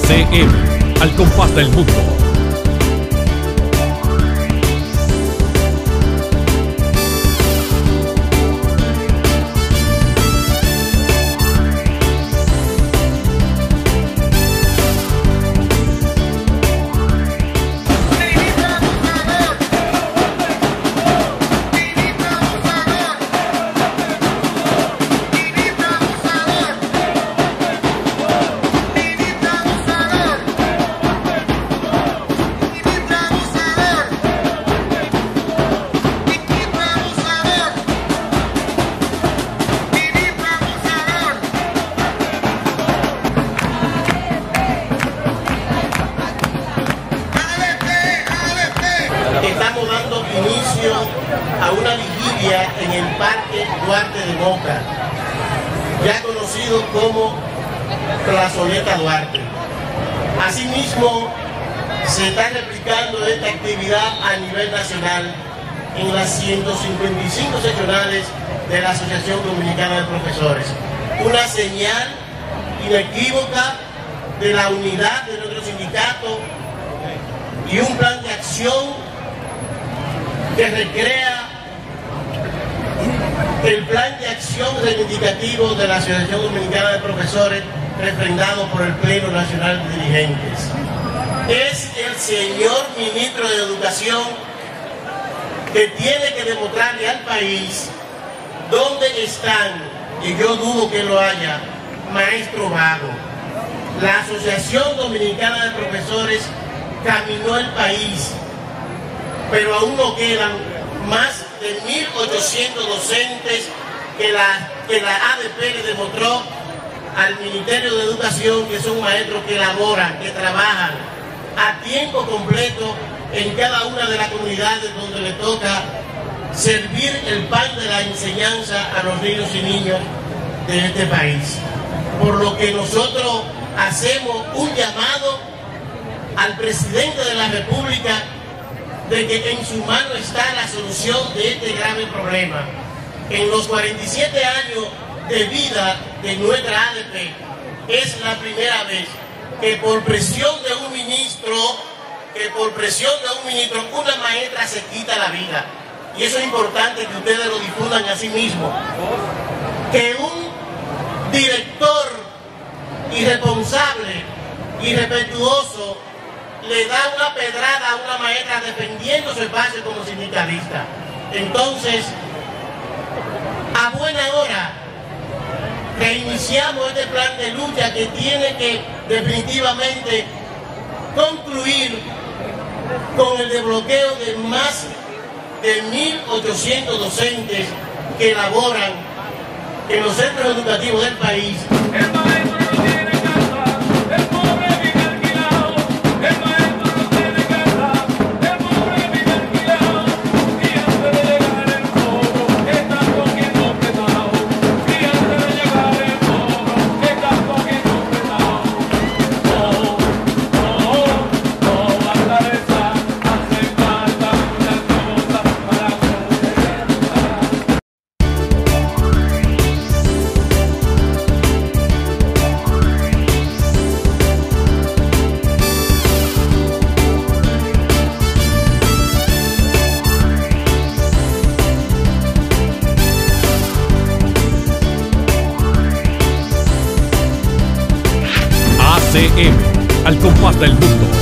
ACM, al compás del mundo. Estamos dando inicio a una vigilia en el Parque Duarte de Moca, ya conocido como Plazoleta Duarte. Asimismo, se está replicando esta actividad a nivel nacional en las 155 seccionales de la Asociación Dominicana de Profesores. Una señal inequívoca de la unidad de nuestro sindicato y un plan de acción que recrea el plan de acción reivindicativo de la Asociación Dominicana de Profesores, refrendado por el Pleno Nacional de Dirigentes. Es el señor ministro de Educación que tiene que demostrarle al país dónde están, y yo dudo que lo haya, maestro vago. La Asociación Dominicana de Profesores caminó el país, pero aún no quedan más de 1.800 docentes que la ADP le demostró al Ministerio de Educación que son maestros que laboran, que trabajan a tiempo completo en cada una de las comunidades donde le toca servir el pan de la enseñanza a los niños y niñas de este país. Por lo que nosotros hacemos un llamado al presidente de la República de que en su mano está la solución de este grave problema. En los 47 años de vida de nuestra ADP, es la primera vez que por presión de un ministro, una maestra se quita la vida. Y eso es importante que ustedes lo difundan a sí mismos. Que un director irresponsable, irrespetuoso, le da una pedrada a una maestra defendiendo su espacio como sindicalista. Entonces, a buena hora, reiniciamos este plan de lucha que tiene que definitivamente concluir con el desbloqueo de más de 1.800 docentes que laboran en los centros educativos del país. ACM, al compás del mundo.